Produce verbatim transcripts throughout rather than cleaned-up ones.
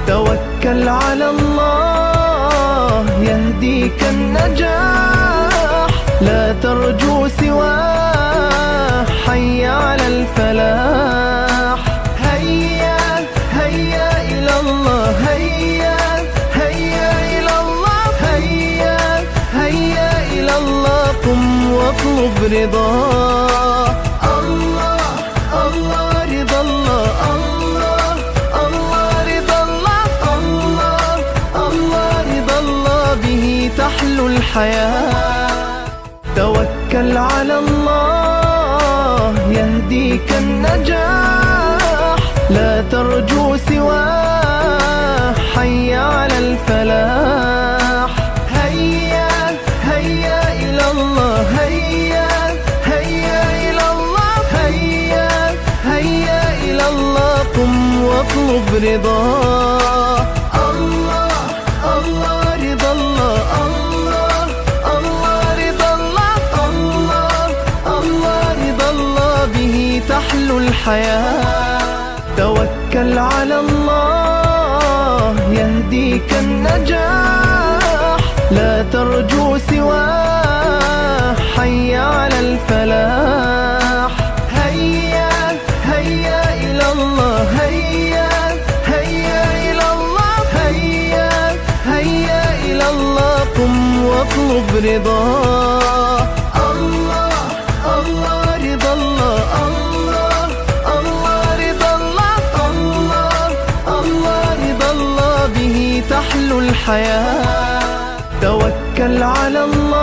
توكل على الله يهديك النجاح، لا ترجو سواه، حي على الفلاح. هيا هيا إلى الله، هيا هيا إلى الله، هيا هيا إلى الله، قم واطلب رضاه. الله الله رضا الله، الله الله رضا الله، الله الله رضا الله، به تحلو الحياة. توكل على الله يهديك النجاح، لا ترجو سواه، حي على الفلاح. هيا هيا إلى الله، هيا هيا إلى الله، هيا هيا إلى الله، قم واطلب رضاه. الله الله رضا الله، الله الله رضا الله، الله الله رضا الله، به تحلو الحياة. توكل على الله يهديك النجاح، لا ترجو سواه، حي على الفلاح. هيا هيا إلى الله، هيا هيا إلى الله، هيا هيا إلى الله، قم واطلب رضاه. الله الله رضا الله، الله الله رضا الله، الله الله رضا الله، به تحلو الحياة. توكل على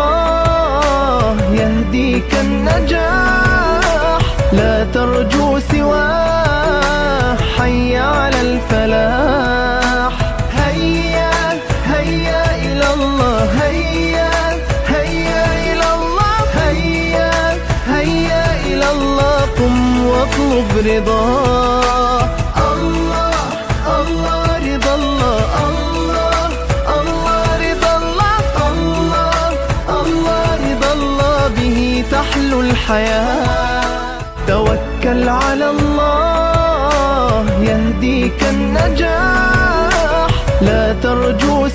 الله يهديك النجاح، لا ترجو سواه، حي على الفلاح. هيا هيا إلى الله، هيا هيا إلى الله، هيا هيا إلى الله، قم واطلب رضاه. الله الله رضا الله، الله الله رضا الله، الله الله رضا الله، به تحلو الحياة. توكل على الله يهديك النجاح، لا ترجو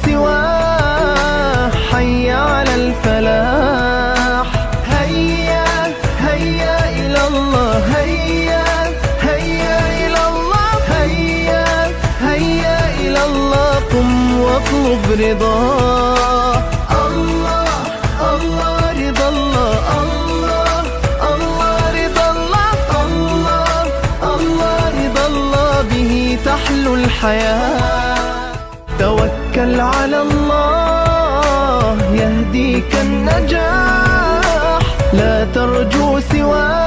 سواه، حي على الفلاح. هيا هيا إلى الله، هيا هيا إلى الله، هيا هيا إلى الله، قم واطلب رضاه. الله الله رضا الله، الله الله رضا الله، الله الله رضا الله، به تحلو الحياة. توكل على الله يهديك النجاح، لا ترجو سواه.